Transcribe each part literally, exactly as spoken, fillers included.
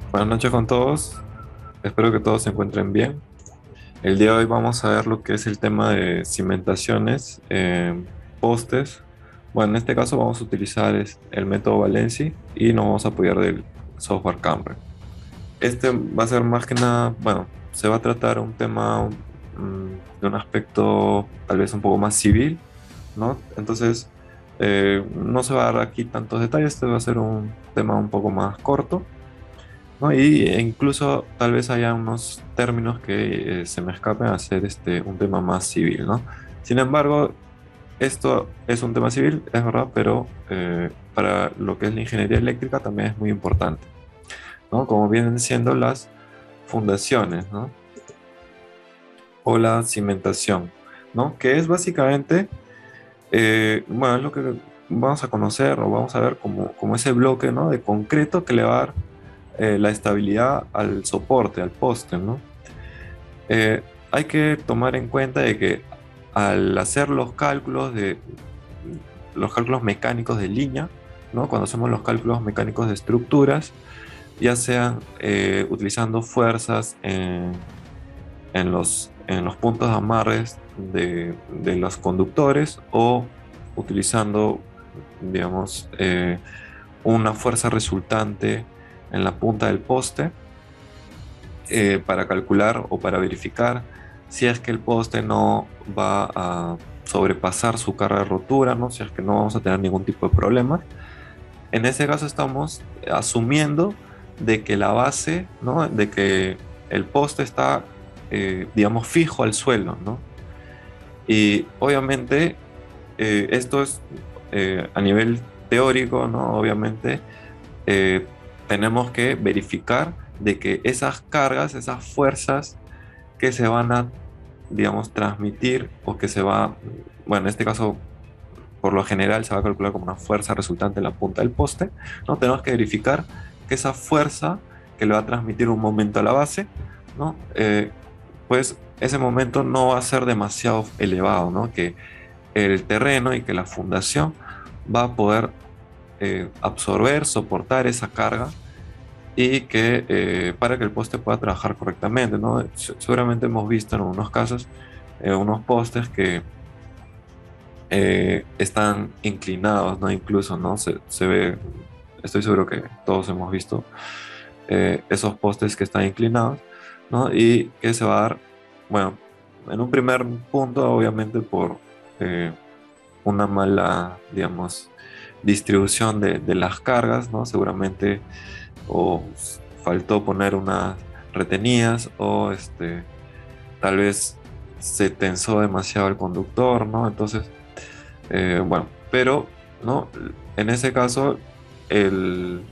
Buenas noches con todos, espero que todos se encuentren bien. El día de hoy vamos a ver lo que es el tema de cimentaciones, eh, postes. Bueno, en este caso vamos a utilizar es- el método Valency y nos vamos a apoyar del software Cambre. Este va a ser más que nada, bueno, se va a tratar un tema mm, de un aspecto tal vez un poco más civil, ¿no? Entonces, eh, no se va a dar aquí tantos detalles, este va a ser un tema un poco más corto. ¿No? Y e incluso tal vez haya unos términos que eh, se me escapen a ser este, un tema más civil, ¿no? Sin embargo, esto es un tema civil, es verdad, pero eh, para lo que es la ingeniería eléctrica también es muy importante, ¿no? Como vienen siendo las fundaciones, ¿no? O la cimentación, ¿no? Que es básicamente, eh, bueno, es lo que vamos a conocer o vamos a ver como, como ese bloque, ¿no? De concreto que le va a dar eh, la estabilidad al soporte, al poste, ¿no? Eh, Hay que tomar en cuenta de que al hacer los cálculos de los cálculos mecánicos de línea, ¿no? Cuando hacemos los cálculos mecánicos de estructuras, ya sean eh, utilizando fuerzas en, en los, en los puntos de amarres de, de los conductores o utilizando, digamos, eh, una fuerza resultante en la punta del poste eh, para calcular o para verificar si es que el poste no va a sobrepasar su carga de rotura, ¿no? Si es que no vamos a tener ningún tipo de problema. En ese caso estamos asumiendo de que la base, ¿no? De que el poste está, eh, digamos, fijo al suelo, ¿no? Y obviamente eh, esto es eh, a nivel teórico, ¿no? Obviamente eh, tenemos que verificar de que esas cargas, esas fuerzas que se van a, digamos, transmitir o que se va, bueno, en este caso, por lo general se va a calcular como una fuerza resultante en la punta del poste, ¿no? Tenemos que verificar que esa fuerza que le va a transmitir un momento a la base, ¿no? Eh, pues ese momento no va a ser demasiado elevado, ¿no? Que el terreno y que la fundación va a poder eh, absorber, soportar esa carga y que eh, para que el poste pueda trabajar correctamente, ¿no? Se- Seguramente hemos visto en algunos casos eh, unos postes que eh, están inclinados, ¿no? Incluso, ¿no? Se, se ve, estoy seguro que todos hemos visto eh, esos postes que están inclinados, ¿no? Y que se va a dar, bueno, en un primer punto, obviamente por eh, una mala, digamos, distribución de, de las cargas, ¿no? Seguramente o s- faltó poner unas retenidas o este, tal vez se tensó demasiado el conductor, ¿no? Entonces, eh, bueno, pero, ¿no? En ese caso, el,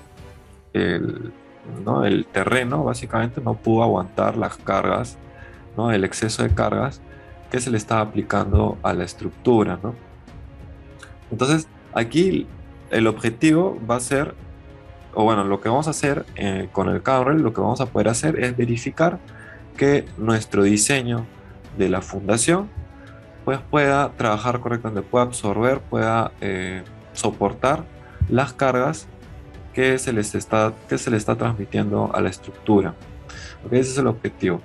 el, ¿no? El terreno básicamente no pudo aguantar las cargas, ¿no? El exceso de cargas que se le estaba aplicando a la estructura, ¿no? Entonces, aquí el objetivo va a ser, o bueno, lo que vamos a hacer eh, con el Camrel, lo que vamos a poder hacer es verificar que nuestro diseño de la fundación pues pueda trabajar correctamente, pueda absorber, pueda eh, soportar las cargas que se les está, que se le está transmitiendo a la estructura. ¿Ok? Ese es el objetivo.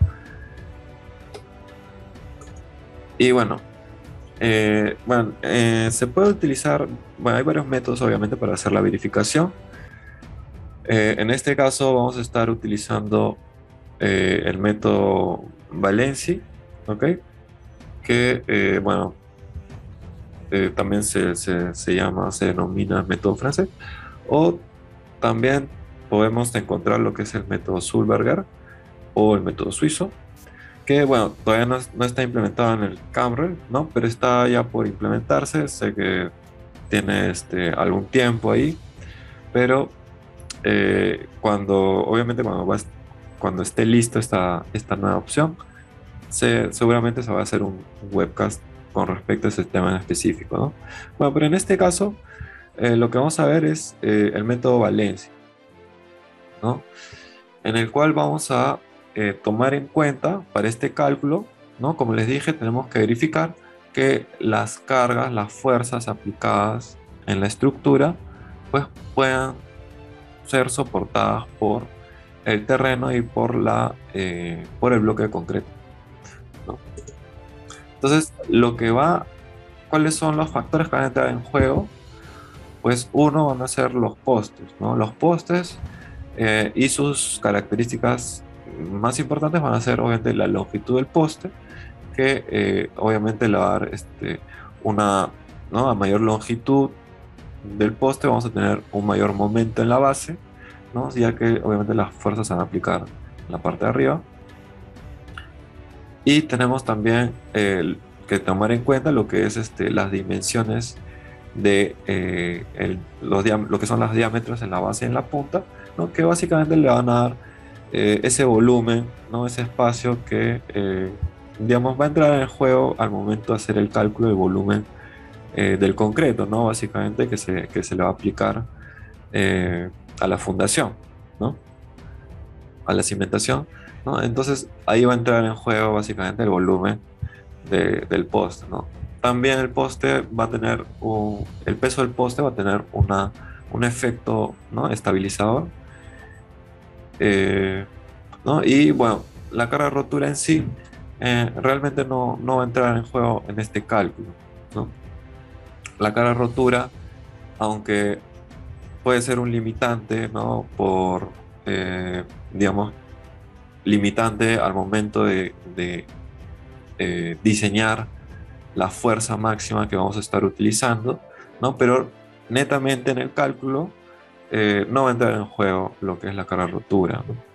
Y bueno, eh, bueno eh, se puede utilizar, bueno, hay varios métodos obviamente para hacer la verificación. Eh, en este caso vamos a estar utilizando eh, el método Valency, ¿ok? Que, eh, bueno, eh, también se, se, se llama, se denomina método francés. O también podemos encontrar lo que es el método Sulberger o el método suizo, que, bueno, todavía no, es- no está implementado en el Camrel, ¿no? Pero está ya por implementarse. Sé que tiene este, algún tiempo ahí, pero eh, cuando, obviamente, cuando, va, cuando esté listo esta, esta nueva opción, se, seguramente se va a hacer un, un webcast con respecto a ese tema en específico, ¿no? Bueno, pero en este caso, eh, lo que vamos a ver es eh, el método Valencia, ¿no? En el cual vamos a eh, tomar en cuenta para este cálculo, ¿no? Como les dije, tenemos que verificar que las cargas, las fuerzas aplicadas en la estructura, pues puedan ser soportadas por el terreno y por, la, eh, por el bloque de concreto, ¿no? Entonces, lo que va, ¿cuáles son los factores que van a entrar en juego? Pues uno van a ser los postes, ¿no? Los postes eh, y sus características más importantes van a ser obviamente la longitud del poste, que eh, obviamente le va a dar este, una, ¿no? A mayor longitud del poste vamos a tener un mayor momento en la base, ¿no? Ya que obviamente las fuerzas se van a aplicar en la parte de arriba. Y tenemos también eh, que tomar en cuenta lo que es este, las dimensiones de eh, el- los diám- lo que son los diámetros en la base y en la punta, ¿no? Que básicamente le van a dar eh, ese volumen, ¿no? Ese espacio que eh, digamos, va a entrar en juego al momento de hacer el cálculo del volumen eh, del concreto, ¿no? Básicamente que se, que se le va a aplicar eh, a la fundación, ¿no? A la cimentación, ¿no? Entonces ahí va a entrar en juego básicamente el volumen de- del poste, ¿no? También el poste va a tener un- el peso del poste va a tener una, un efecto, ¿no? Estabilizador, eh, ¿no? Y bueno, la carga de rotura en sí eh, realmente no, no va a entrar en juego en este cálculo, ¿no? La carga de rotura, aunque puede ser un limitante, ¿no? Por, eh, digamos, limitante al momento de, de, eh, diseñar la fuerza máxima que vamos a estar utilizando, ¿no? Pero netamente en el cálculo eh, no va a entrar en juego lo que es la carga rotura, ¿no?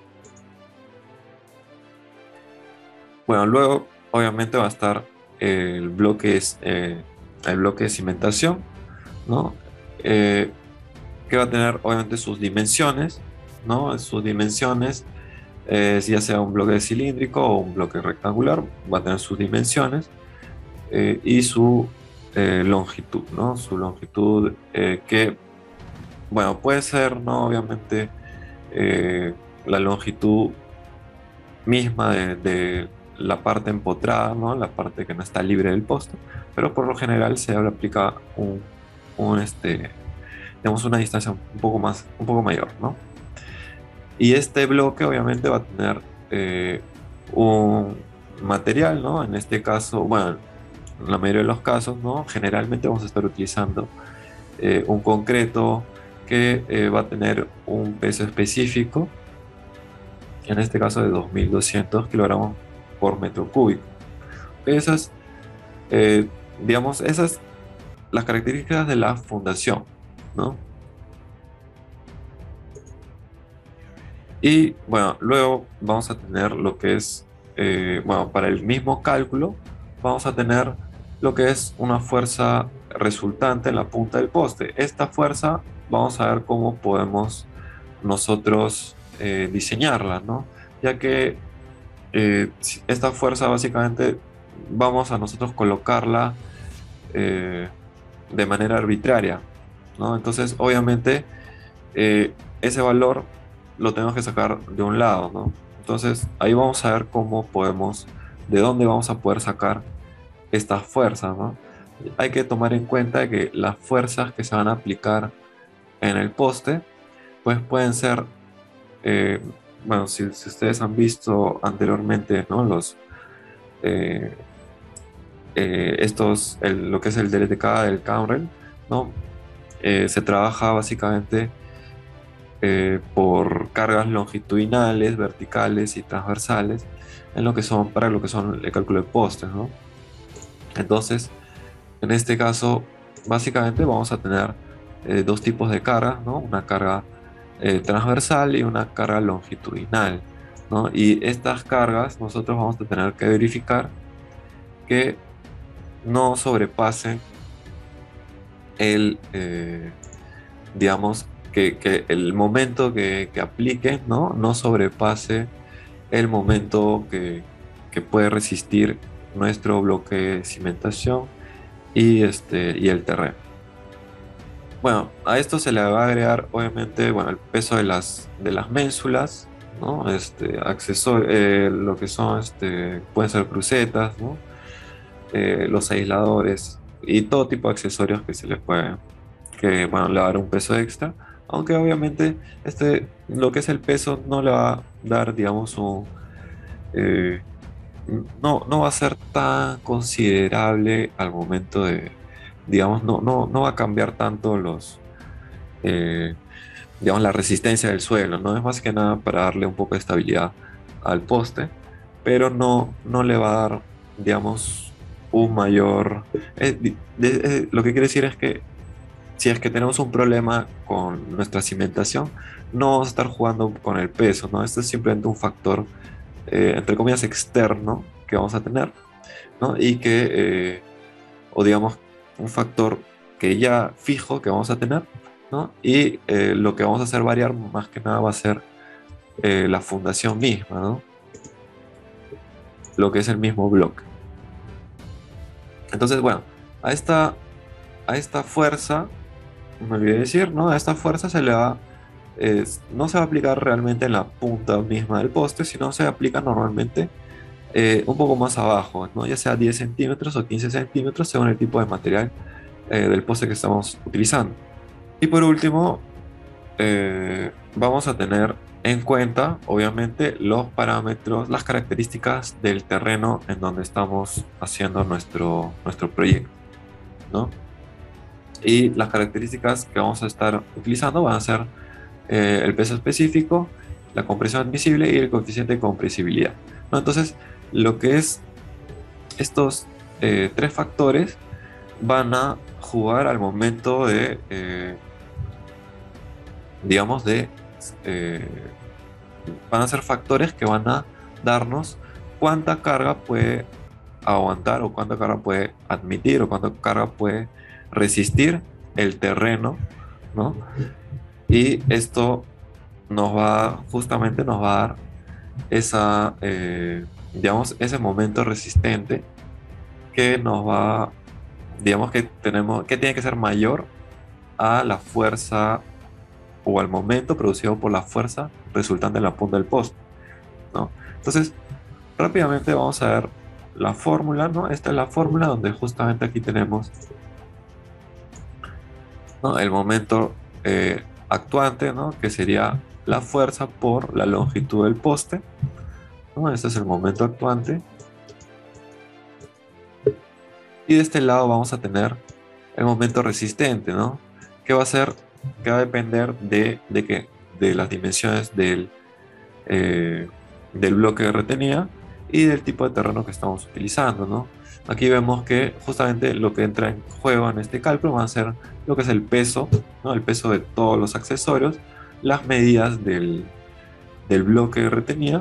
Bueno, luego obviamente va a estar el bloque, es, eh, el bloque de cimentación, ¿no? Eh, que va a tener obviamente sus dimensiones, ¿no? Sus dimensiones, eh, si ya sea un bloque cilíndrico o un bloque rectangular, va a tener sus dimensiones eh, y su eh, longitud, ¿no? Su longitud eh, que, bueno, puede ser, ¿no? Obviamente eh, la longitud misma de, de la parte empotrada, ¿no? La parte que no está libre del poste, pero por lo general se le aplica un, un, este, tenemos una distancia un poco más, un poco mayor, ¿no? Y este bloque obviamente va a tener eh, un material, ¿no? En este caso, bueno, en la mayoría de los casos, ¿no? Generalmente vamos a estar utilizando eh, un concreto que eh, va a tener un peso específico, en este caso de dos mil doscientos kilogramos por metro cúbico. Esas, eh, digamos, esas las características de la fundación, ¿no? Y bueno, luego vamos a tener lo que es, eh, bueno, para el mismo cálculo, vamos a tener lo que es una fuerza resultante en la punta del poste. Esta fuerza, vamos a ver cómo podemos nosotros eh, diseñarla, ¿no? Ya que eh, si- esta fuerza básicamente vamos a nosotros colocarla eh, de manera arbitraria, ¿no? Entonces, obviamente, eh, ese valor lo tenemos que sacar de un lado, ¿no? Entonces, ahí vamos a ver cómo podemos, de dónde vamos a poder sacar estas fuerzas, ¿no? Hay que tomar en cuenta que las fuerzas que se van a aplicar en el poste, pues pueden ser, eh, bueno, si, si ustedes han visto anteriormente, ¿no? Los, eh, eh, estos, el- lo que es el D L T K, el Camrel, ¿no? Eh, se trabaja básicamente eh, por cargas longitudinales, verticales y transversales en lo que son, para lo que son el cálculo de postes, ¿no? Entonces, en este caso, básicamente vamos a tener eh, dos tipos de cargas, ¿no? Una carga eh, transversal y una carga longitudinal, ¿no? Y estas cargas nosotros vamos a tener que verificar que no sobrepasen el, eh, digamos, que, que el momento que, que apliquen, ¿no? No sobrepase el momento que, que puede resistir nuestro bloque de cimentación y, este, y el terreno. Bueno, a esto se le va a agregar obviamente, bueno, el peso de las, de las ménsulas, ¿no? Este, accesor- eh, lo que son, este, pueden ser crucetas, ¿no? Eh, los aisladores y todo tipo de accesorios que se le pueden, que, bueno, le va a dar un peso extra Aunque obviamente este, lo que es el peso no le va a dar, digamos, un, eh, no, no va a ser tan considerable al momento de, digamos, no, no, no va a cambiar tanto los, eh, digamos, la resistencia del suelo, ¿no? Es más que nada para darle un poco de estabilidad al poste, pero no, no le va a dar, digamos, un mayor... eh, di- de- eh, lo que quiere decir es que si es que tenemos un problema con nuestra cimentación, no vamos a estar jugando con el peso, ¿no? Esto es simplemente un factor, eh, entre comillas, externo que vamos a tener, ¿no? Y que, eh, o digamos, un factor que ya fijo que vamos a tener, ¿no? Y eh, lo que vamos a hacer variar más que nada va a ser eh, la fundación misma, ¿no? Lo que es el mismo bloque. Entonces, bueno, a esta, a esta fuerza, me olvidé decir, ¿no? A esta fuerza se le va, es- no se va a aplicar realmente en la punta misma del poste, sino se aplica normalmente eh, un poco más abajo, ¿no? Ya sea diez centímetros o quince centímetros según el tipo de material eh, del poste que estamos utilizando. Y por último, eh, vamos a tener en cuenta, obviamente, los parámetros, las características del terreno en donde estamos haciendo nuestro, nuestro proyecto, ¿no? Y las características que vamos a estar utilizando van a ser eh, el peso específico, la compresión admisible y el coeficiente de compresibilidad, ¿no? Entonces, lo que es estos eh, tres factores van a jugar al momento de, eh, digamos, de eh, van a ser factores que van a darnos cuánta carga puede aguantar o cuánta carga puede admitir o cuánta carga puede resistir el terreno, ¿no? Y esto nos va, justamente nos va a dar esa, eh, digamos, ese momento resistente que nos va, digamos que tenemos, que tiene que ser mayor a la fuerza o al momento producido por la fuerza resultante en la punta del poste, ¿no? Entonces, rápidamente vamos a ver la fórmula, ¿no? Esta es la fórmula donde justamente aquí tenemos, ¿no? El momento eh, actuante, ¿no? Que sería la fuerza por la longitud del poste, ¿no? Este es el momento actuante. Y de este lado vamos a tener el momento resistente, ¿no? Que va a ser, que va a depender de, de qué, de las dimensiones del, eh, del bloque de retenida y del tipo de terreno que estamos utilizando, ¿no? Aquí vemos que justamente lo que entra en juego en este cálculo va a ser lo que es el peso, ¿no? El peso de todos los accesorios, las medidas del, del bloque de retenida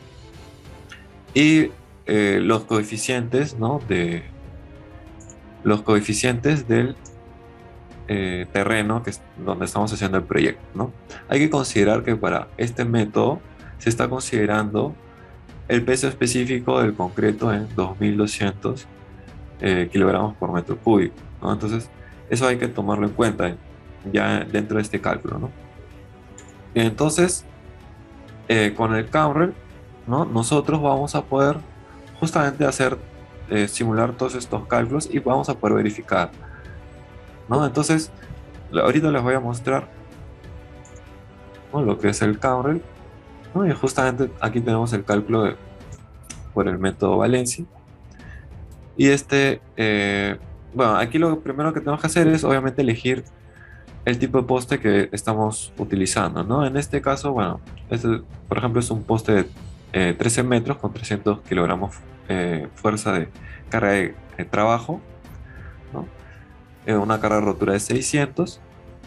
y eh, los coeficientes, ¿no? De, los coeficientes del eh, terreno que es donde estamos haciendo el proyecto, ¿no? Hay que considerar que para este método se está considerando el peso específico del concreto en dos mil doscientos eh, kilogramos por metro cúbico, ¿no? Entonces, eso hay que tomarlo en cuenta ya dentro de este cálculo, ¿no? Entonces, eh, con el Camrel, ¿no? Nosotros vamos a poder justamente hacer, eh, simular todos estos cálculos y vamos a poder verificar, ¿no? Entonces, ahorita les voy a mostrar, ¿no? Lo que es el Camrel, ¿no? Y justamente aquí tenemos el cálculo de, por el método Valencia. Y este, eh, bueno, aquí lo primero que tenemos que hacer es obviamente elegir el tipo de poste que estamos utilizando, ¿no? En este caso, bueno, este, por ejemplo, es un poste de eh, trece metros con trescientos kilogramos eh, fuerza de carga de, de trabajo, ¿no? Eh, una carga de rotura de seiscientos.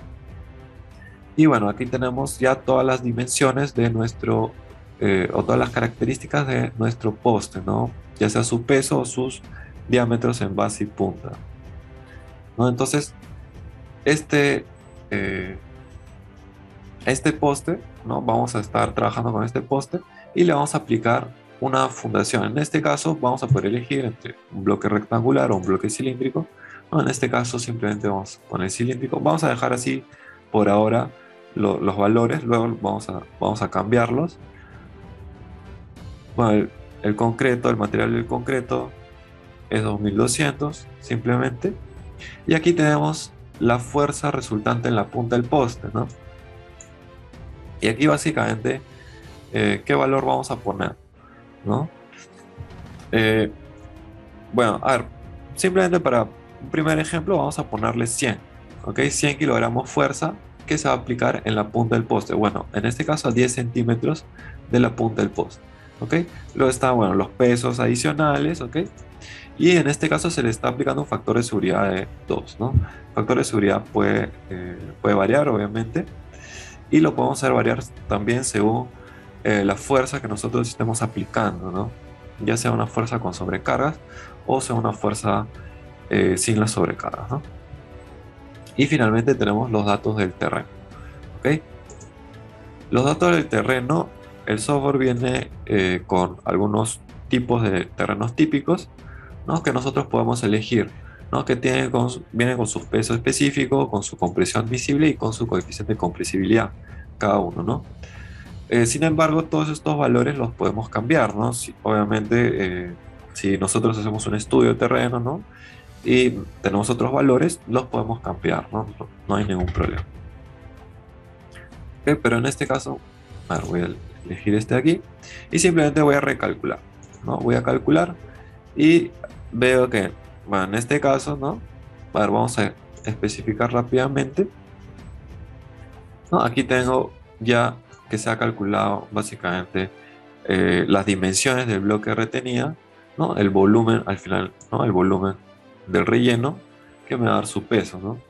Y bueno, aquí tenemos ya todas las dimensiones de nuestro, eh, o todas las características de nuestro poste, ¿no? Ya sea su peso o sus diámetros en base y punta, ¿no? Entonces, este, eh, este poste, ¿no? Vamos a estar trabajando con este poste y le vamos a aplicar una fundación. En este caso, vamos a poder elegir entre un bloque rectangular o un bloque cilíndrico, ¿no? En este caso, simplemente vamos a poner cilíndrico. Vamos a dejar así por ahora lo- los valores, luego vamos a, vamos a cambiarlos. Bueno, el, el concreto, el material del concreto es dos mil doscientos simplemente. Y aquí tenemos la fuerza resultante en la punta del poste, ¿no? Y aquí básicamente, eh, ¿qué valor vamos a poner? ¿No? Eh, bueno, a ver, simplemente para un primer ejemplo vamos a ponerle cien, ¿ok? cien kilogramos fuerza que se va a aplicar en la punta del poste. Bueno, en este caso a diez centímetros de la punta del poste, ¿ok? Luego están, bueno, los pesos adicionales, ¿ok? Y en este caso se le está aplicando un factor de seguridad de dos, ¿no? El factor de seguridad puede, eh, puede variar, obviamente, y lo podemos hacer variar también según eh, la fuerza que nosotros estemos aplicando, ¿no? Ya sea una fuerza con sobrecargas o sea una fuerza eh, sin las sobrecargas, ¿no? Y finalmente tenemos los datos del terreno, ¿ok? Los datos del terreno, el software viene eh, con algunos tipos de terrenos típicos, ¿no? Que nosotros podemos elegir, ¿no? Que tienen con, su- vienen con su peso específico, con su compresión visible y con su coeficiente de compresibilidad, cada uno, ¿no? Eh, sin embargo, todos estos valores los podemos cambiar, ¿no? Si- obviamente, eh, si nosotros hacemos un estudio de terreno, ¿no? Y tenemos otros valores, los podemos cambiar, ¿no? No, no hay ningún problema. Ok, pero en este caso, a ver, voy a elegir este de aquí y simplemente voy a recalcular, ¿no? Voy a calcular y veo que, bueno, en este caso, ¿no? A ver, vamos a especificar rápidamente, ¿no? Aquí tengo ya que se ha calculado básicamente eh, las dimensiones del bloque retenida, ¿no? El volumen al final, ¿no? El volumen del relleno que me va a dar su peso, ¿no?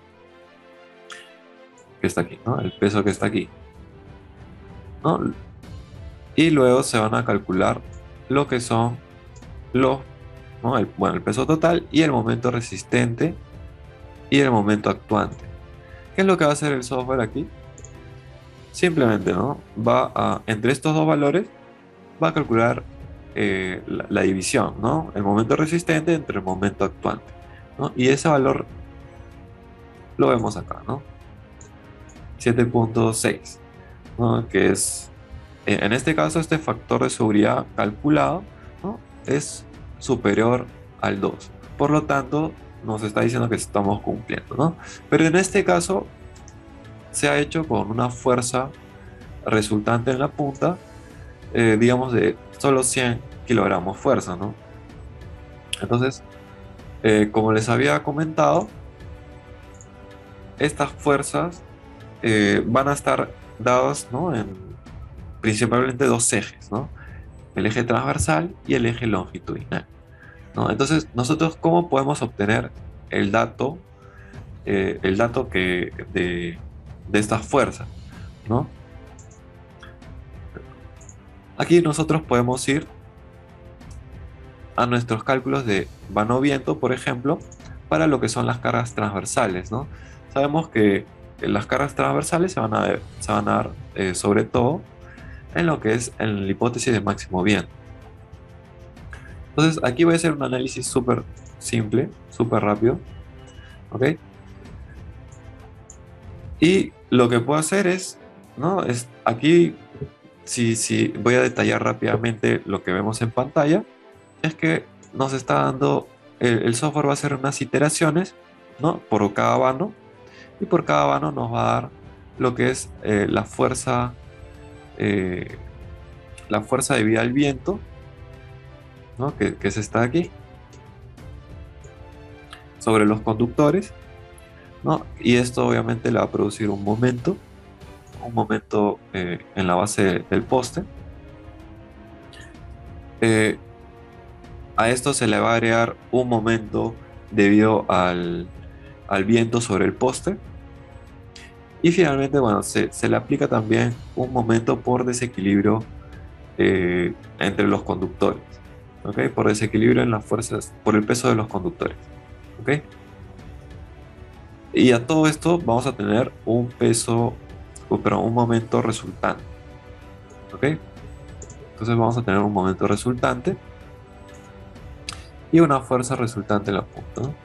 Que está aquí, ¿no? El peso que está aquí, ¿no? Y luego se van a calcular lo que son los, ¿no? El, bueno, el peso total y el momento resistente y el momento actuante. ¿Qué es lo que va a hacer el software aquí? Simplemente, ¿no? Va a, entre estos dos valores, va a calcular eh, la, la división, ¿no? El momento resistente entre el momento actuante, ¿no? Y ese valor lo vemos acá, ¿no? siete punto seis, ¿no? Que es, eh, en este caso, este factor de seguridad calculado, ¿no? Es superior al dos. Por lo tanto, nos está diciendo que estamos cumpliendo, ¿no? Pero en este caso, se ha hecho con una fuerza resultante en la punta, eh, digamos, de solo cien kilogramos fuerza, ¿no? Entonces, eh, como les había comentado, estas fuerzas eh, van a estar dadas, ¿no? En principalmente dos ejes, ¿no? El eje transversal y el eje longitudinal, ¿no? Entonces, nosotros, ¿cómo podemos obtener el dato, eh, el dato que, de, de estas fuerzas, ¿no? Aquí nosotros podemos ir a nuestros cálculos de vano-viento, por ejemplo, para lo que son las cargas transversales, ¿no? Sabemos que las cargas transversales se van a, se van a dar eh, sobre todo en lo que es en la hipótesis de máximo viento. Entonces, aquí voy a hacer un análisis súper simple, súper rápido, ¿ok? Y lo que puedo hacer es, ¿no? Es aquí, si, si voy a detallar rápidamente lo que vemos en pantalla, es que nos está dando, el, el software va a hacer unas iteraciones, ¿no? Por cada vano, y por cada vano nos va a dar lo que es eh, la fuerza, eh, la fuerza debida al viento, ¿no? Que, que es esta de aquí, sobre los conductores, ¿no? Y esto obviamente le va a producir un momento, un momento eh, en la base del poste. Eh, a esto se le va a agregar un momento debido al, al viento sobre el poste. Y finalmente, bueno, se, se le aplica también un momento por desequilibrio eh, entre los conductores, ¿ok? Por desequilibrio en las fuerzas, por el peso de los conductores, ¿ok? Y a todo esto vamos a tener un peso, uh, perdón, un momento resultante, ¿ok? Entonces vamos a tener un momento resultante y una fuerza resultante en la punta, ¿no?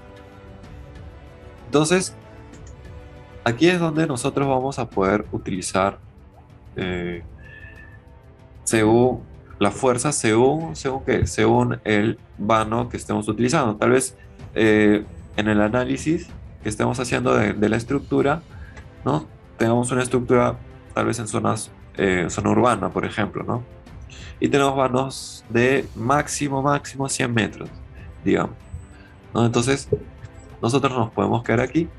Entonces, aquí es donde nosotros vamos a poder utilizar eh, según la fuerza, según, según, qué, según el vano que estemos utilizando. Tal vez eh, en el análisis que estemos haciendo de, de la estructura, ¿no? Tengamos una estructura tal vez en zonas, eh, zona urbana, por ejemplo, ¿no? Y tenemos vanos de máximo, máximo cien metros, digamos, ¿no? Entonces, nosotros nos podemos quedar aquí,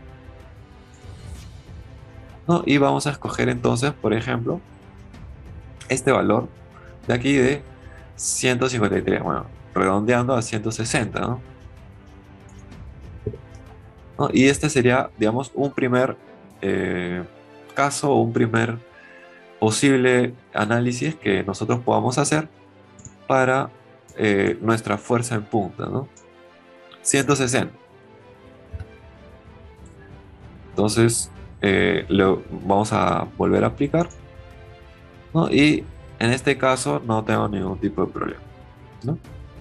¿no? Y vamos a escoger entonces, por ejemplo, este valor de aquí de ciento cincuenta y tres, bueno, redondeando a ciento sesenta, ¿no? ¿No? Y este sería, digamos, un primer eh, caso o un primer posible análisis que nosotros podamos hacer para eh, nuestra fuerza en punta, ¿no? ciento sesenta. Entonces, eh, lo vamos a volver a aplicar, ¿no? Y en este caso no tengo ningún tipo de problema, ¿no?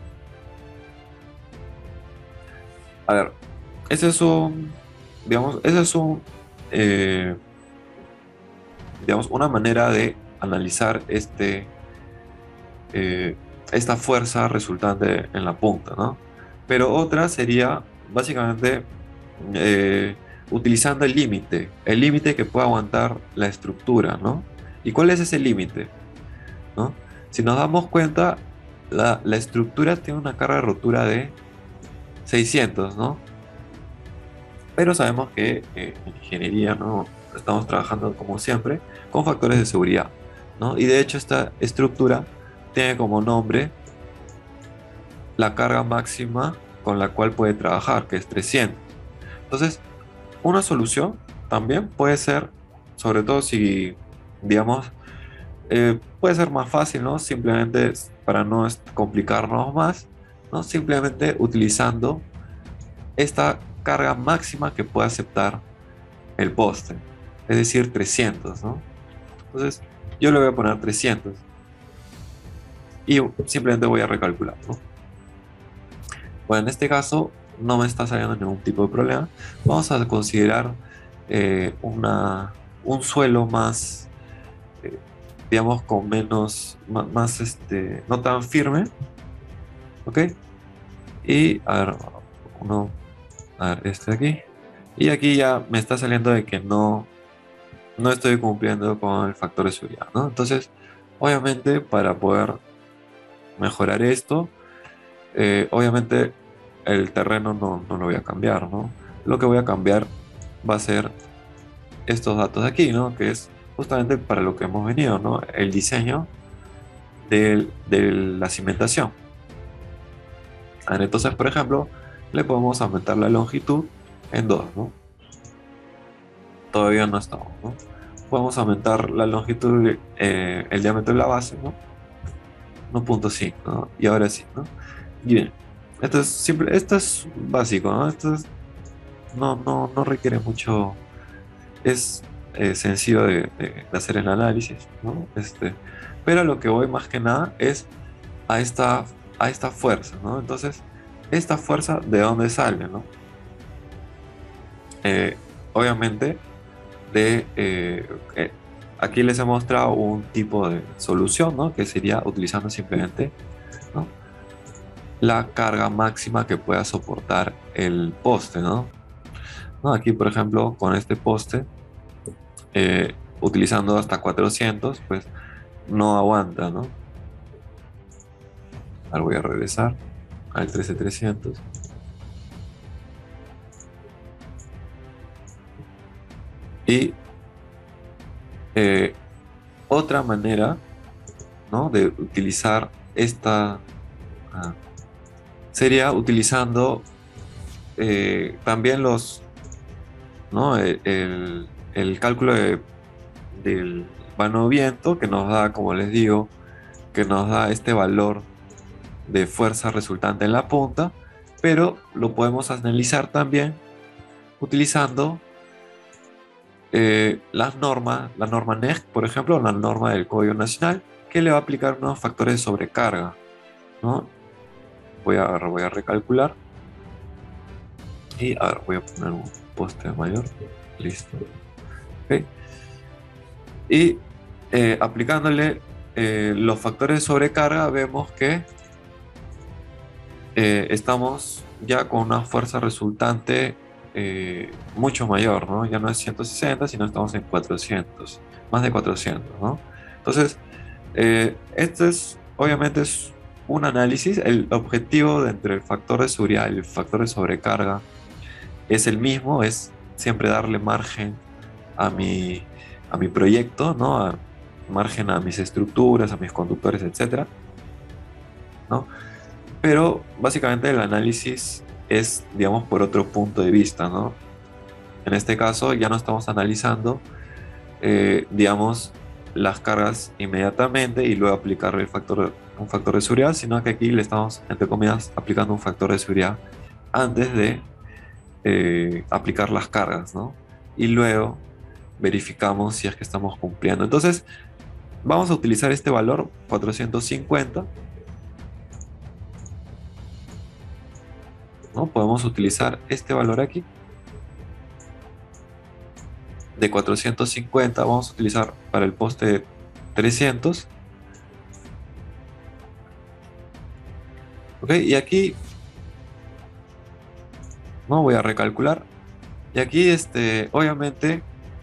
A ver, ese es un, digamos, ese es un, eh, digamos, una manera de analizar este, eh, esta fuerza resultante en la punta, ¿no? Pero otra sería básicamente eh, utilizando el límite, el límite que puede aguantar la estructura, ¿no? ¿Y cuál es ese límite? ¿No? Si nos damos cuenta, la, la estructura tiene una carga de rotura de seiscientos, ¿no? Pero sabemos que eh, en ingeniería, ¿no? Estamos trabajando como siempre con factores de seguridad, ¿no? Y de hecho esta estructura tiene como nombre la carga máxima con la cual puede trabajar, que es trescientos. Entonces, una solución también puede ser, sobre todo si, digamos, eh, puede ser más fácil, ¿no? Simplemente para no es- complicarnos más, ¿no? Simplemente utilizando esta carga máxima que puede aceptar el poste, es decir, trescientos, ¿no? Entonces, yo le voy a poner trescientos y simplemente voy a recalcular, ¿no? Bueno, en este caso no me está saliendo ningún tipo de problema. Vamos a considerar eh, una, un suelo más, eh, digamos, con menos, ma- más, este, no tan firme, ¿ok? Y, a ver, uno, a ver, este de aquí. Y aquí ya me está saliendo de que no, no estoy cumpliendo con el factor de seguridad, ¿no? Entonces, obviamente, para poder mejorar esto, eh, obviamente el terreno no, no lo voy a cambiar, ¿no? Lo que voy a cambiar va a ser estos datos de aquí, ¿no? Que es justamente para lo que hemos venido, ¿no? El diseño del- de la cimentación. A ver, entonces, por ejemplo, le podemos aumentar la longitud en dos, ¿no? Todavía no estamos, ¿no? Podemos aumentar la longitud, eh, el diámetro de la base, ¿no? uno punto cinco, ¿no? Y ahora sí, ¿no? Y bien, esto es simple, esto es básico, ¿no? Esto es- no, no, no requiere mucho, es eh, sencillo de, de- de hacer el análisis, ¿no? Este, pero lo que voy más que nada es a esta, a esta fuerza, ¿no? Entonces, esta fuerza, ¿de dónde sale, no? Eh, obviamente, de, eh, eh, aquí les he mostrado un tipo de solución, ¿no? Que sería utilizando simplemente, ¿no? La carga máxima que pueda soportar el poste, ¿no? ¿No? Aquí, por ejemplo, con este poste, eh, utilizando hasta cuatrocientos, pues no aguanta, ¿no? Ahora voy a regresar al trece trescientos. Y eh, otra manera, ¿no? De utilizar esta, ah, sería utilizando eh, también los, ¿no? El, el- el cálculo de- del vano viento que nos da, como les digo, que nos da este valor de fuerza resultante en la punta, pero lo podemos analizar también utilizando eh, las normas, la norma N E C, por ejemplo, la norma del Código Nacional, que le va a aplicar unos factores de sobrecarga, ¿no? Voy a, voy a recalcular y a ver, voy a poner un poste mayor, listo. ¿Ok? Y eh, aplicándole eh, los factores de sobrecarga, vemos que eh, estamos ya con una fuerza resultante eh, mucho mayor, ¿no? Ya no es ciento sesenta, sino estamos en cuatrocientos. más de cuatrocientos, ¿no? Entonces, eh, esto es, obviamente es un análisis. El objetivo de entre el factor de seguridad y el factor de sobrecarga es el mismo, es siempre darle margen a mi, a mi proyecto, ¿no? A- margen a mis estructuras, a mis conductores, etcétera, ¿no? Pero básicamente el análisis es, digamos, por otro punto de vista, ¿no? En este caso ya no estamos analizando, eh, digamos, las cargas inmediatamente y luego aplicarle el factor, un factor de seguridad, sino que aquí le estamos, entre comillas, aplicando un factor de seguridad antes de eh, aplicar las cargas, ¿no? Y luego verificamos si es que estamos cumpliendo. Entonces, vamos a utilizar este valor cuatrocientos cincuenta, ¿no? Podemos utilizar este valor aquí de cuatrocientos cincuenta, vamos a utilizar para el poste trescientos, ¿ok? Y aquí, ¿no? Voy a recalcular. Y aquí, este, obviamente,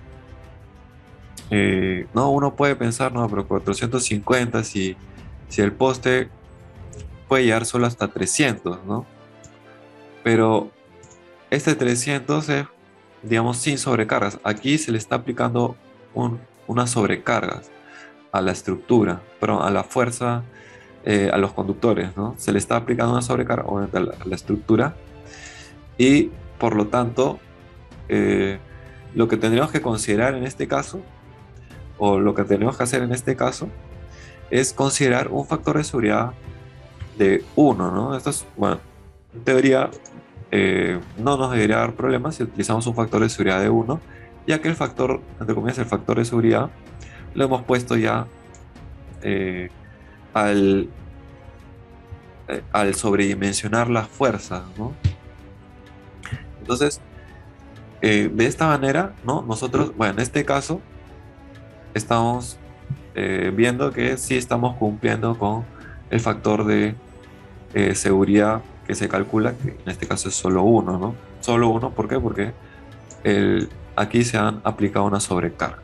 eh, no, uno puede pensar, no, pero cuatrocientos cincuenta, si, si el poste puede llegar solo hasta trescientos, ¿no? Pero este trescientos es, digamos, sin sobrecargas. Aquí se le está aplicando un, unas sobrecargas a la estructura, pero a la fuerza, eh, a los conductores, ¿no? Se le está aplicando una sobrecarga obviamente, a la, a la estructura y por lo tanto, eh, lo que tendríamos que considerar en este caso, o lo que tenemos que hacer en este caso, es considerar un factor de seguridad de uno, ¿no? Esto es, bueno, en teoría eh, no nos debería dar problemas si utilizamos un factor de seguridad de uno, ya que el factor, entre comillas, el factor de seguridad lo hemos puesto ya eh, al, eh, al sobredimensionar las fuerzas, ¿no? Entonces, eh, de esta manera, ¿no? Nosotros, bueno, en este caso, estamos eh, viendo que sí estamos cumpliendo con el factor de eh, seguridad que se calcula, que en este caso es solo uno, ¿no? Solo uno, ¿por qué? Porque el, aquí se han aplicado una sobrecarga.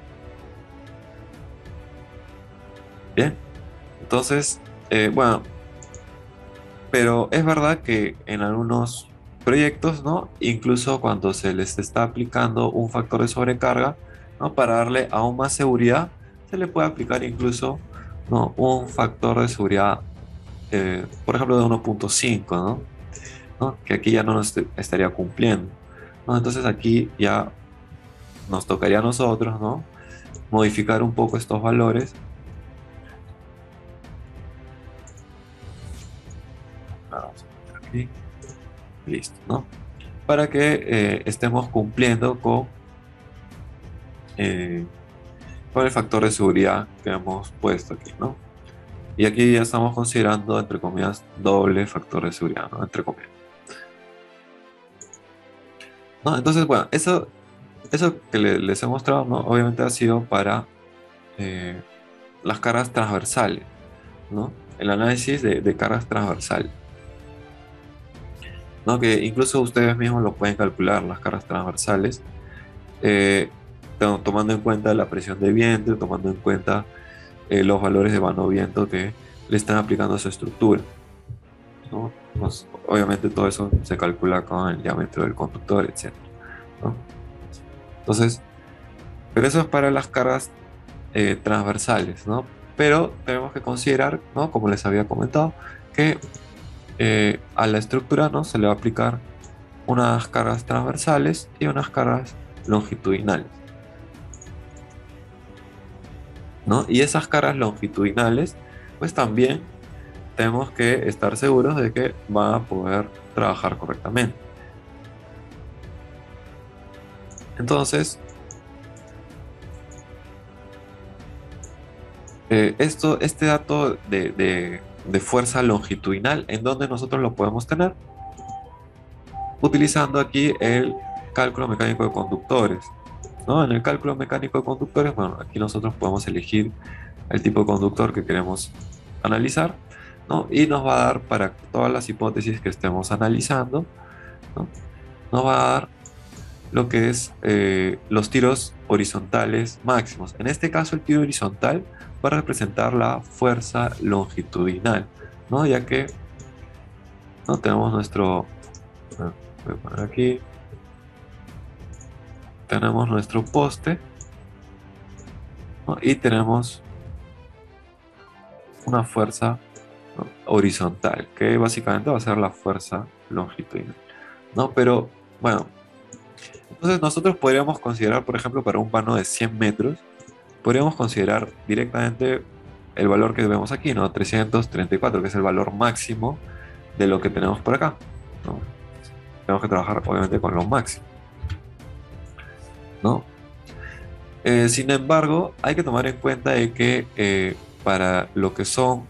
Bien, entonces, eh, bueno, pero es verdad que en algunos proyectos, ¿no? Incluso cuando se les está aplicando un factor de sobrecarga, ¿no? Para darle aún más seguridad, se le puede aplicar incluso, ¿no? Un factor de seguridad, eh, por ejemplo, de uno punto cinco, ¿no? ¿no? Que aquí ya no nos est- estaría cumpliendo, ¿no? Entonces aquí ya nos tocaría a nosotros, ¿no? Modificar un poco estos valores. Vamos a poner aquí, listo, ¿no? Para que eh, estemos cumpliendo con, eh, con el factor de seguridad que hemos puesto aquí, ¿no? Y aquí ya estamos considerando, entre comillas, doble factor de seguridad, ¿no? Entre comillas. ¿No? Entonces, bueno, eso, eso que le- les he mostrado, ¿no? Obviamente ha sido para eh, las cargas transversales, ¿no? El análisis de, de cargas transversales, ¿no? Que incluso ustedes mismos lo pueden calcular, las cargas transversales, eh, to- tomando en cuenta la presión de viento, tomando en cuenta eh, los valores de mano viento que le están aplicando a su estructura, ¿no? Pues, obviamente todo eso se calcula con el diámetro del conductor, etcétera, ¿no? Entonces, pero eso es para las cargas eh, transversales, ¿no? Pero tenemos que considerar, ¿no? Como les había comentado, que eh, a la estructura, ¿no? Se le va a aplicar unas cargas transversales y unas cargas longitudinales, ¿no? Y esas cargas longitudinales, pues también tenemos que estar seguros de que van a poder trabajar correctamente. Entonces, eh, esto, este dato de, de, de fuerza longitudinal, ¿en dónde nosotros lo podemos tener? Utilizando aquí el cálculo mecánico de conductores, ¿no? En el cálculo mecánico de conductores, bueno, aquí nosotros podemos elegir el tipo de conductor que queremos analizar, ¿no? Y nos va a dar para todas las hipótesis que estemos analizando, ¿no? Nos va a dar lo que es eh, los tiros horizontales máximos. En este caso, el tiro horizontal va a representar la fuerza longitudinal, ¿no? Ya que no tenemos nuestro, ah, voy a poner aquí, tenemos nuestro poste, ¿no? Y tenemos una fuerza, ¿no?, horizontal, que básicamente va a ser la fuerza longitudinal, ¿no? Pero bueno, entonces nosotros podríamos considerar, por ejemplo, para un vano de cien metros, podríamos considerar directamente el valor que vemos aquí, ¿no? trescientos treinta y cuatro, que es el valor máximo de lo que tenemos por acá, ¿no? Tenemos que trabajar obviamente con lo máximo, ¿no? Eh, sin embargo, hay que tomar en cuenta de que eh, para lo que son,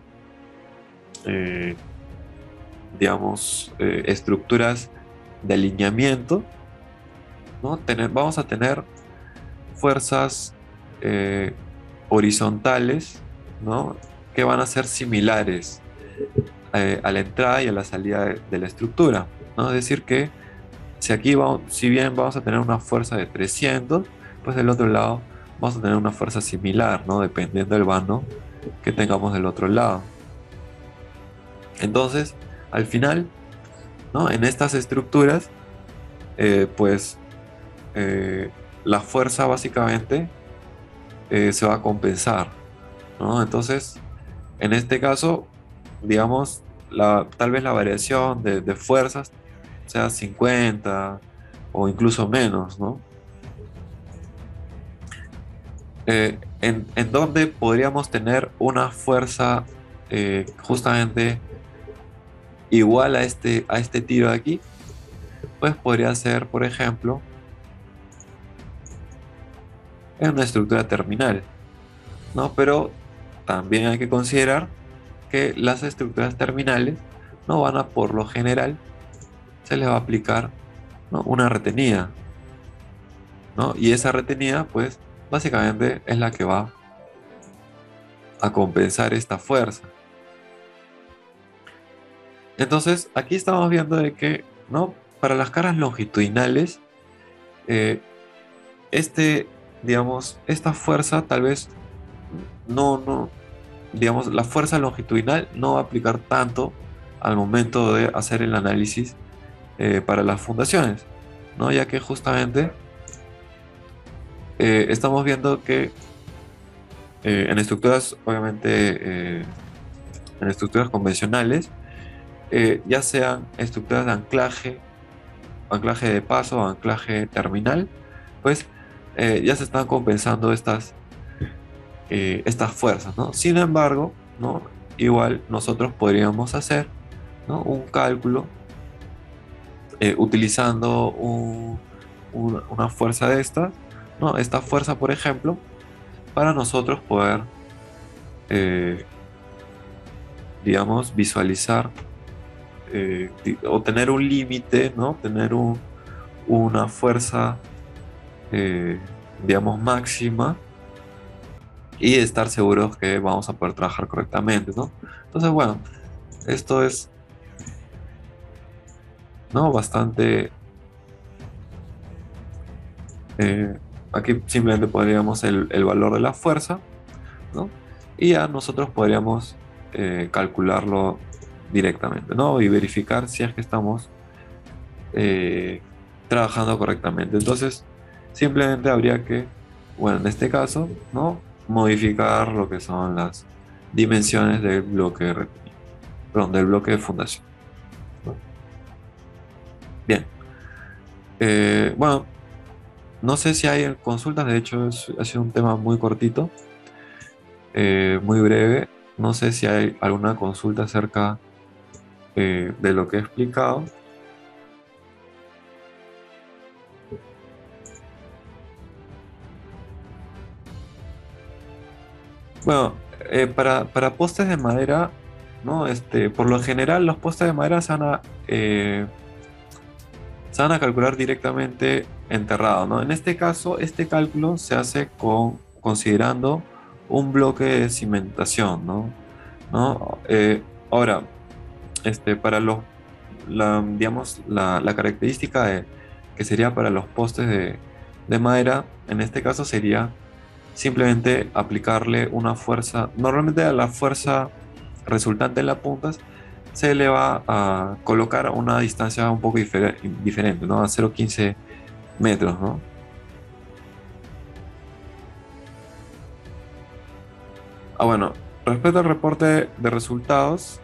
eh, digamos, eh, estructuras de alineamiento, ¿no? Tener, vamos a tener fuerzas eh, horizontales, ¿no?, que van a ser similares eh, a la entrada y a la salida de, de la estructura, ¿no? Es decir que si aquí vamos, si bien vamos a tener una fuerza de trescientos, pues del otro lado vamos a tener una fuerza similar, ¿no?, dependiendo del vano que tengamos del otro lado. Entonces, al final, ¿no?, en estas estructuras, eh, pues eh, la fuerza básicamente eh, se va a compensar, ¿no? Entonces, en este caso, digamos, la, tal vez la variación de, de fuerzas sea cincuenta o incluso menos, ¿no? Eh, en, en donde podríamos tener una fuerza eh, justamente igual a este, a este tiro de aquí, pues podría ser, por ejemplo, en una estructura terminal, ¿no? Pero también hay que considerar que las estructuras terminales no van a, por lo general, se les va a aplicar, ¿no?, una retenida, ¿no? Y esa retenida, pues, básicamente es la que va a compensar esta fuerza. Entonces, aquí estamos viendo de que, ¿no?, para las caras longitudinales, eh, este, digamos, esta fuerza tal vez no, no, digamos, la fuerza longitudinal no va a aplicar tanto al momento de hacer el análisis eh, para las fundaciones, ¿no? Ya que justamente eh, estamos viendo que eh, en estructuras, obviamente, eh, en estructuras convencionales, eh, ya sean estructuras de anclaje, anclaje de paso o anclaje terminal, pues eh, ya se están compensando estas, eh, estas fuerzas, ¿no? Sin embargo, ¿no?, igual nosotros podríamos hacer, ¿no?, un cálculo eh, utilizando un- un- una fuerza de estas, ¿no? Esta fuerza, por ejemplo, para nosotros poder, eh, digamos, visualizar eh, di- o tener un límite, ¿no? Tener un- una fuerza, eh, digamos, máxima y estar seguros que vamos a poder trabajar correctamente, ¿no? Entonces, bueno, esto es, ¿no?, bastante... eh, aquí simplemente podríamos el, el valor de la fuerza, ¿no? Y ya nosotros podríamos eh, calcularlo directamente, ¿no? Y verificar si es que estamos eh, trabajando correctamente. Entonces, simplemente habría que, bueno, en este caso, ¿no?, modificar lo que son las dimensiones del bloque de retención, perdón, del bloque de fundación, ¿no? Bien. Eh, bueno, no sé si hay consultas, de hecho es- ha sido un tema muy cortito, eh, muy breve. No sé si hay alguna consulta acerca eh, de lo que he explicado. Bueno, eh, para, para postes de madera, ¿no? Este, por lo general, los postes de madera se van a, eh, se van a calcular directamente enterrado, ¿no? En este caso, este cálculo se hace con, considerando un bloque de cimentación, ¿no? ¿No? Eh, ahora, este, para los, la, digamos, la, la característica de, que sería para los postes de, de madera, en este caso sería simplemente aplicarle una fuerza. Normalmente a la fuerza resultante en las puntas se le va a colocar a una distancia un poco difer- diferente, ¿no? A cero coma quince metros, ¿no? Ah, bueno, respecto al reporte de resultados,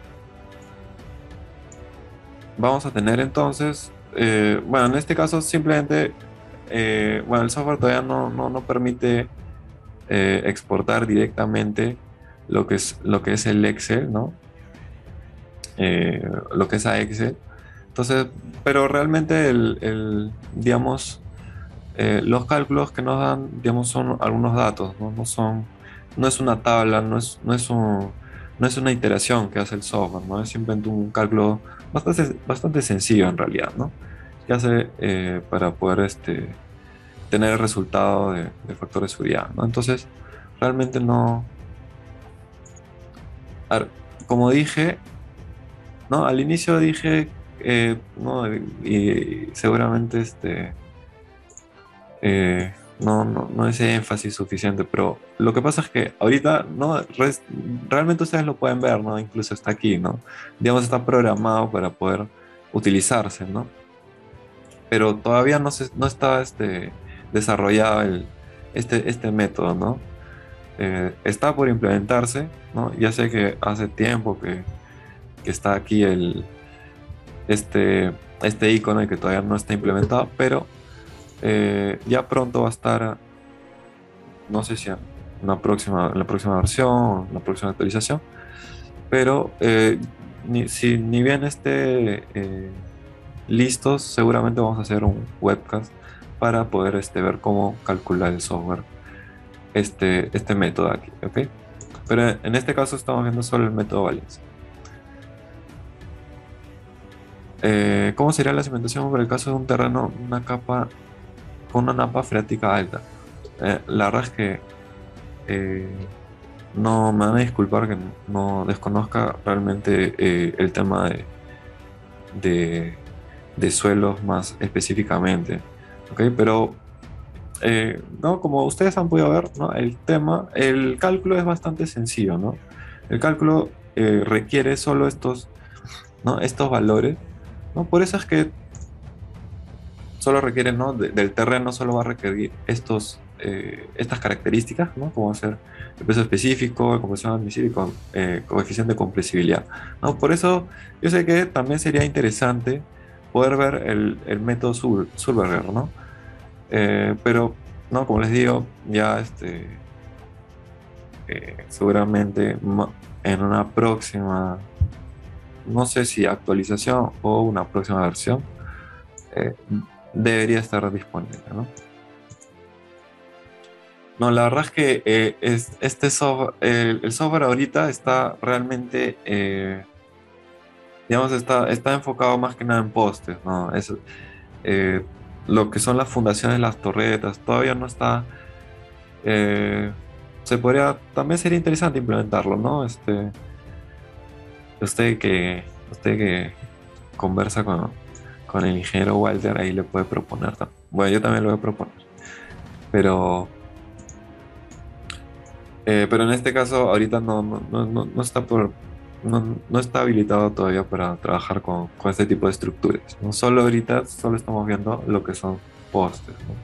vamos a tener entonces, eh, bueno, en este caso simplemente, eh, bueno, el software todavía no, no, no permite eh, exportar directamente lo que es, lo que es el Excel, ¿no? Eh, lo que es a Excel. Entonces, pero realmente el, el, digamos, eh, los cálculos que nos dan, digamos, son algunos datos, ¿no? No son, no es una tabla, no es, no es un, no es una iteración que hace el software, ¿no? Es simplemente un cálculo bastante, bastante sencillo en realidad, ¿no? Que hace eh, para poder este, tener el resultado de, de factor de seguridad, ¿no? Entonces, realmente no. A ver, como dije, ¿no? Al inicio dije, eh, ¿no? Y, y seguramente este eh, no, no, no es énfasis suficiente, pero lo que pasa es que ahorita no res- realmente ustedes lo pueden ver, ¿no? Incluso está aquí, ¿no? Digamos, está programado para poder utilizarse, ¿no? Pero todavía no, se, no está este, desarrollado el, este, este método, ¿no? Eh, está por implementarse, ¿no? Ya sé que hace tiempo que, que está aquí el, este, este icono y que todavía no está implementado, pero eh, ya pronto va a estar, no sé si en una próxima, en la próxima versión, en la próxima actualización, pero eh, ni, si ni bien esté eh, listos, seguramente vamos a hacer un webcast para poder este, ver cómo calcular el software este, este método aquí, ¿ok? Pero en este caso estamos viendo solo el método Valencia. Eh, ¿cómo sería la cimentación para el caso de un terreno, una capa con una napa freática alta? Eh, la verdad es que eh, no me van a disculpar que no desconozca realmente eh, el tema de, de, de suelos más específicamente, ¿ok? Pero eh, no, como ustedes han podido ver, ¿no? El tema, el cálculo es bastante sencillo, ¿no? El cálculo eh, requiere solo estos, ¿no? Estos valores, ¿no? Por eso es que solo requiere, ¿no? de- del terreno solo va a requerir estos, eh, estas características, ¿no? Como ser el peso específico, la compresión admisible y co- eh, coeficiente de compresibilidad, ¿no? Por eso yo sé que también sería interesante poder ver el, el método Sul- Sulberger, ¿no? Eh, pero, ¿no? Como les digo, ya este, eh, seguramente ma- en una próxima, no sé si actualización o una próxima versión, eh, debería estar disponible, ¿no? No, la verdad es que eh, es, este software, el, el software ahorita está realmente, eh, digamos, está, está enfocado más que nada en postes, ¿no? Es, eh, lo que son las fundaciones, las torretas, todavía no está, eh, se podría, también sería interesante implementarlo, ¿no? Este, usted que, usted que conversa con, con el ingeniero Walter, ahí le puede proponer también. Bueno, yo también lo voy a proponer, pero... Eh, pero en este caso, ahorita no, no, no, no no está por, no, no está habilitado todavía para trabajar con, con este tipo de estructuras, ¿no? Solo ahorita, solo estamos viendo lo que son postes, ¿no?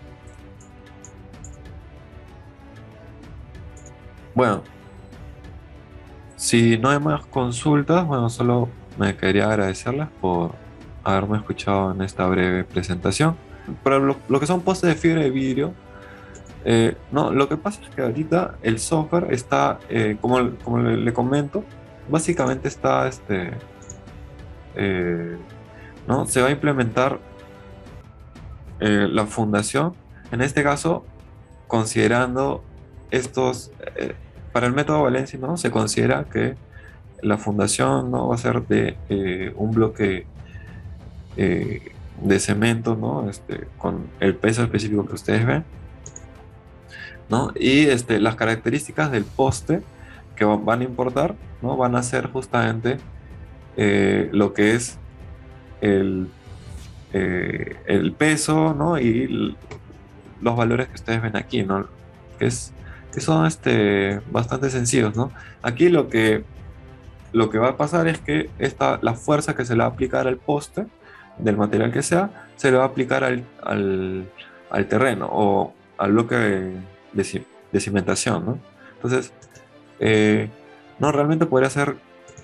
Bueno, si no hay más consultas, bueno, solo me quería agradecerles por haberme escuchado en esta breve presentación. Pero lo, lo que son postes de fibra de vidrio, eh, no, lo que pasa es que ahorita el software está, eh, como, como le, le comento, básicamente está este, eh, ¿no? Se va a implementar eh, la fundación, en este caso, considerando estos, eh, para el método Valencia, ¿no? Se considera que la fundación, ¿no? Va a ser de eh, un bloque eh, de cemento, ¿no? Este, con el peso específico que ustedes ven, ¿no? Y este, las características del poste que va- van a importar, ¿no? Van a ser justamente eh, lo que es eh, el peso, ¿no? Y l- los valores que ustedes ven aquí, ¿no? Que, es, que son este, bastante sencillos, ¿no? Aquí lo que, lo que va a pasar es que esta, la fuerza que se le va a aplicar al poste, del material que sea, se le va a aplicar al, al, al terreno o al bloque de, de ci- de cimentación, ¿no? Entonces, eh, no, realmente podría ser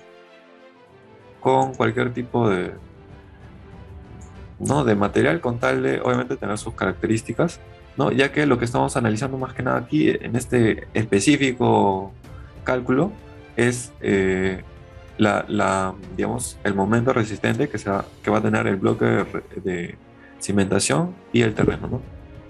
con cualquier tipo de, ¿no? de material con tal de, obviamente, tener sus características, ¿no? Ya que lo que estamos analizando más que nada aquí en este específico cálculo es eh, la, la, digamos, el momento resistente que, se va, que va a tener el bloque de, re- de cimentación y el terreno, ¿no?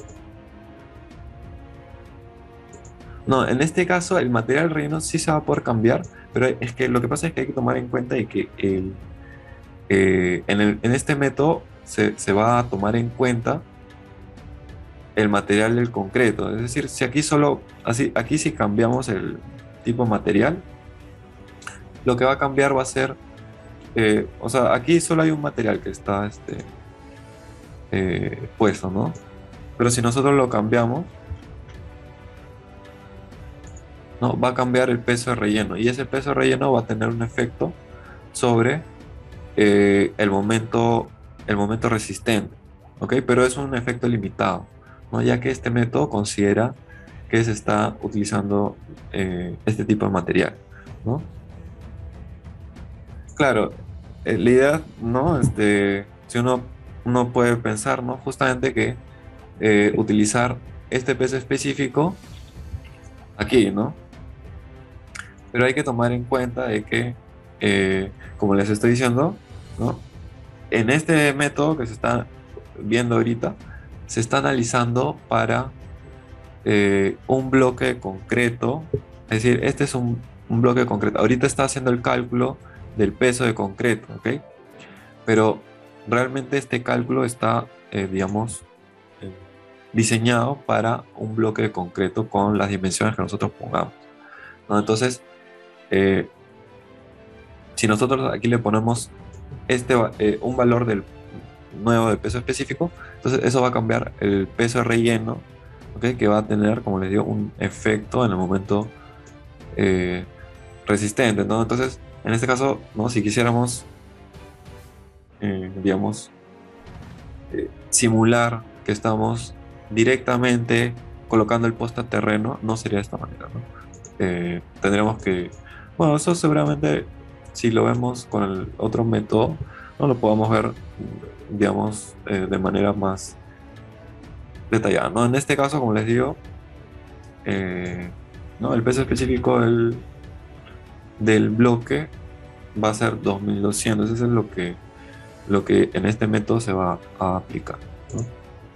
No, en este caso el material relleno sí se va a poder cambiar, pero es que lo que pasa es que hay que tomar en cuenta de que el, eh, en el- en este método se, se va a tomar en cuenta el material del concreto. Es decir, si aquí solo, así, aquí si cambiamos el tipo de material, lo que va a cambiar va a ser, eh, o sea, aquí solo hay un material que está este, eh, puesto, ¿no? Pero si nosotros lo cambiamos, ¿no? Va a cambiar el peso de relleno y ese peso de relleno va a tener un efecto sobre eh, el momento, el momento resistente, ¿ok? Pero es un efecto limitado, ¿no? Ya que este método considera que se está utilizando eh, este tipo de material, ¿no? Claro, eh, la idea, ¿no? Este, si uno, uno puede pensar, ¿no? Justamente que eh, utilizar este peso específico aquí, ¿no? Pero hay que tomar en cuenta de que, eh, como les estoy diciendo, ¿no? En este método que se está viendo ahorita, se está analizando para eh, un bloque concreto, es decir, este es un, un bloque concreto. Ahorita está haciendo el cálculo del peso de concreto, ¿ok? Pero realmente este cálculo está, eh, digamos, eh, diseñado para un bloque de concreto con las dimensiones que nosotros pongamos, ¿no? Entonces, eh, si nosotros aquí le ponemos este, va- eh, un valor del nuevo de peso específico, entonces eso va a cambiar el peso de relleno, ¿ok? Que va a tener, como les digo, un efecto en el momento eh, resistente, ¿no? Entonces, en este caso, ¿no? Si quisiéramos, eh, digamos, eh, simular que estamos directamente colocando el poste a terreno, no sería de esta manera, ¿no? Eh, tendríamos que, bueno, eso seguramente, si lo vemos con el otro método, no lo podamos ver, digamos, eh, de manera más detallada, ¿no? En este caso, como les digo, eh, ¿no? El peso específico del, del bloque va a ser dos mil doscientos. Eso es lo que, lo que en este método se va a aplicar, ¿no?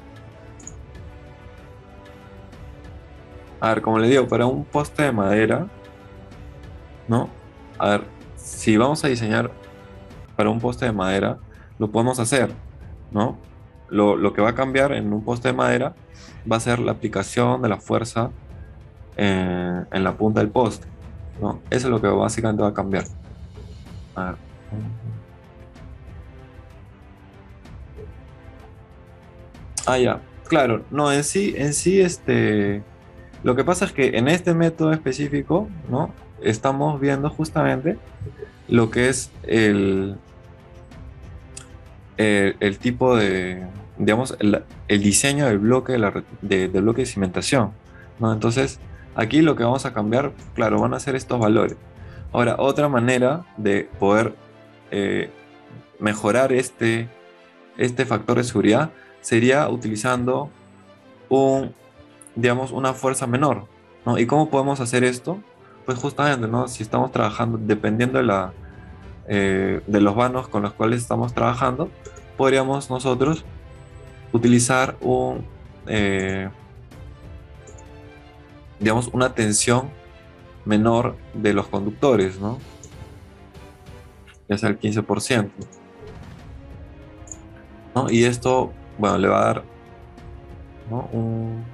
A ver, como les digo, para un poste de madera, ¿no? A ver, si vamos a diseñar para un poste de madera, lo podemos hacer, ¿no? Lo, lo que va a cambiar en un poste de madera va a ser la aplicación de la fuerza en, en la punta del poste, ¿no? Eso es lo que básicamente va a cambiar. A ver. Ah, ya. Claro, no, en sí, en sí, este, lo que pasa es que en este método específico, ¿no? Estamos viendo justamente lo que es el, el, el tipo de, digamos, el, el diseño del bloque de la, re- de- del bloque de cimentación, ¿no? Entonces, aquí lo que vamos a cambiar, claro, van a ser estos valores. Ahora, otra manera de poder eh, mejorar este, este factor de seguridad sería utilizando un, digamos, una fuerza menor, ¿no? ¿Y cómo podemos hacer esto? Pues justamente, ¿no? Si estamos trabajando, dependiendo de la, eh, de los vanos con los cuales estamos trabajando, podríamos nosotros utilizar un, eh, digamos, una tensión menor de los conductores, ¿no? Ya sea el quince por ciento, ¿no? Y esto, bueno, le va a dar, ¿no? un,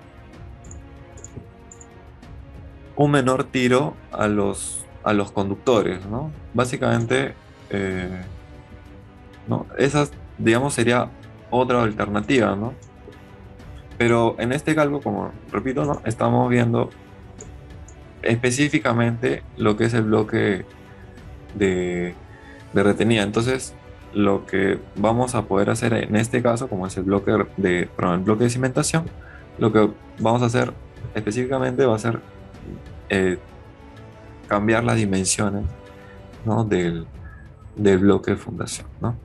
un menor tiro a los, a los conductores, ¿no? Básicamente, eh, ¿no? Esas, digamos, sería otra alternativa, ¿no? Pero en este cálculo, como repito, ¿no? Estamos viendo específicamente lo que es el bloque de, de retenida. Entonces, lo que vamos a poder hacer en este caso, como es el bloque de, perdón, el bloque de cimentación, lo que vamos a hacer específicamente va a ser eh, cambiar las dimensiones, ¿no? del, del bloque de fundación, ¿no?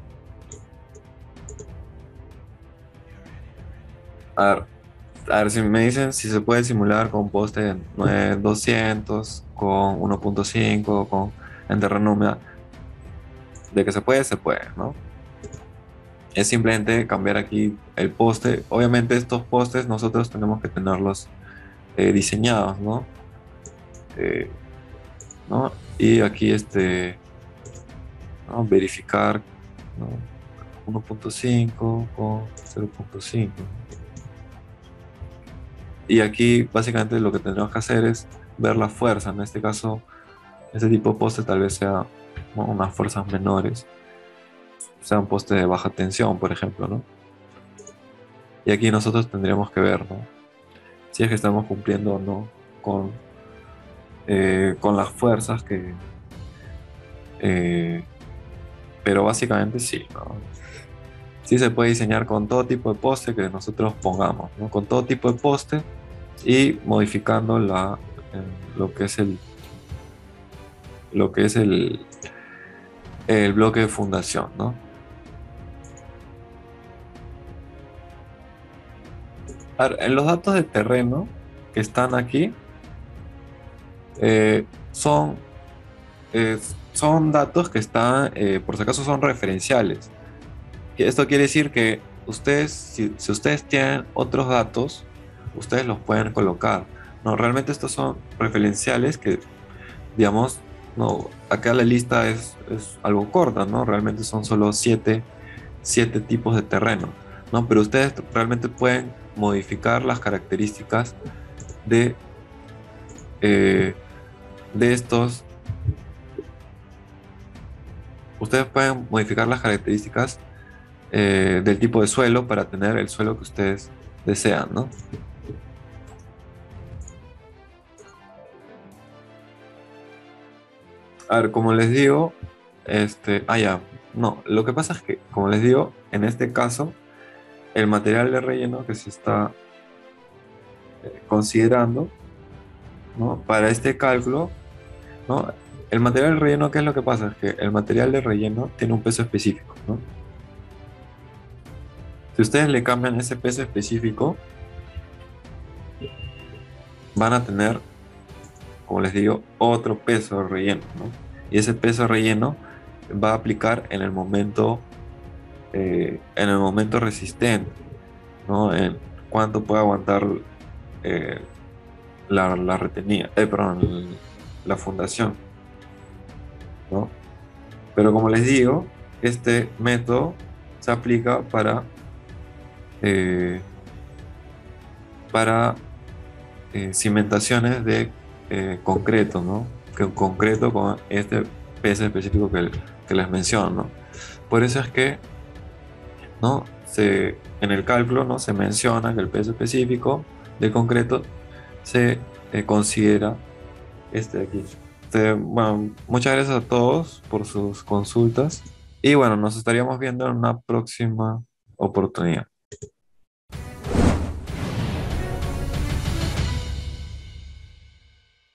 A ver, a ver si me dicen si se puede simular con poste de nueve doscientos, con uno punto cinco, con en terreno húmedo. De que se puede, se puede, ¿no? Es simplemente cambiar aquí el poste. Obviamente estos postes nosotros tenemos que tenerlos eh, diseñados, ¿no? Eh, ¿no? Y aquí este, ¿no? Verificar, ¿no? uno punto cinco con cero punto cinco. Y aquí básicamente lo que tendremos que hacer es ver la fuerza. En este caso, este tipo de poste tal vez sea, ¿no? unas fuerzas menores. Sea un poste de baja tensión, por ejemplo, ¿no? Y aquí nosotros tendríamos que ver, ¿no? Si es que estamos cumpliendo o no con, eh, con las fuerzas que... eh, pero básicamente sí, ¿no? Sí se puede diseñar con todo tipo de poste que nosotros pongamos, ¿no? Con todo tipo de poste y modificando la, eh, lo que es el, lo que es el, el bloque de fundación, ¿no? A ver, en los datos de terreno que están aquí eh, son, eh, son datos que están, eh, por si acaso, son referenciales. Y esto quiere decir que ustedes, si, si ustedes tienen otros datos, ustedes los pueden colocar. No, realmente estos son referenciales que, digamos, no, acá la lista es, es algo corta, ¿no? Realmente son solo siete, siete tipos de terreno, ¿no? Pero ustedes realmente pueden modificar las características de, eh, de estos. Ustedes pueden modificar las características eh, del tipo de suelo para tener el suelo que ustedes desean, ¿no? A ver, como les digo, este, ah, ya, no, lo que pasa es que, como les digo, en este caso, el material de relleno que se está eh, considerando, ¿no? Para este cálculo, ¿no? El material de relleno, ¿qué es lo que pasa? Es que el material de relleno tiene un peso específico, ¿no? Si ustedes le cambian ese peso específico, van a tener, como les digo, otro peso de relleno, ¿no? Y ese peso de relleno va a aplicar en el momento, eh, en el momento resistente, ¿no? En cuánto puede aguantar eh, la, la retenida, eh, perdón, la fundación, ¿no? Pero como les digo, este método se aplica para, eh, para eh, cimentaciones de eh, concreto, ¿no? Que concreto con este peso específico que, que les menciono, ¿no? Por eso es que, ¿no? Se, en el cálculo, ¿no? Se menciona que el peso específico del concreto se eh, considera este de aquí. Este, bueno, muchas gracias a todos por sus consultas y bueno, nos estaríamos viendo en una próxima oportunidad.